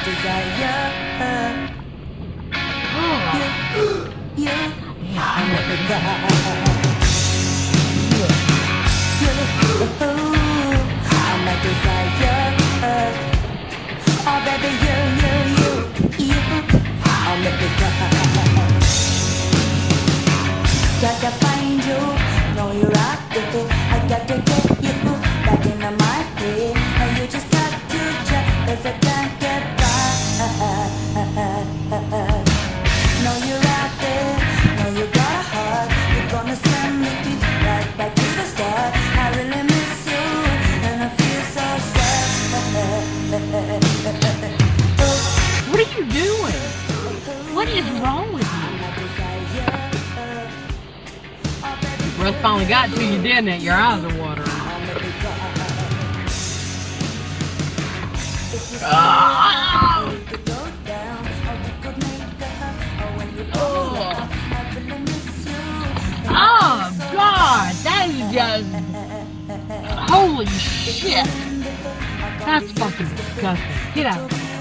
desire. You, I'm a desire. I'm a desire. Oh baby, you, I'm a desire. Gotta find you, know you're out there. I gotta get you back in my head. And you just got to try, 'cause I can't get by. Know you're out there, know you got a heart. You're gonna send me right back to the start. I really miss you, and I feel so sad. What are you doing? What is wrong with you? Russ finally got to you, didn't it? Your eyes are watering. Oh God, that is just holy shit. That's fucking disgusting. Get out.